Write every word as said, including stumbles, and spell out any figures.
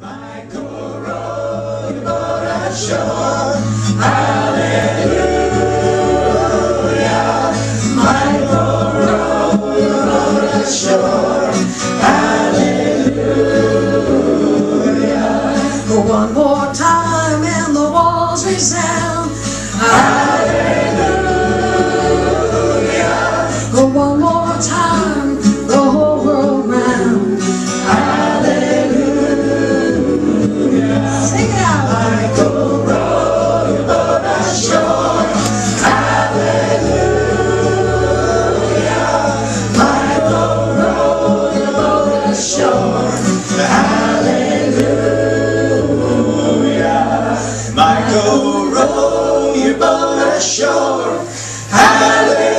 Michael row your boat ashore, hallelujah. Michael row your boat ashore, hallelujah. One more time and the walls resound, hallelujah. One more time, the whole world round, hallelujah. Sing it out. Michael row your boat ashore, hallelujah. Michael row your boat ashore, hallelujah. Michael row your boat ashore, hallelujah.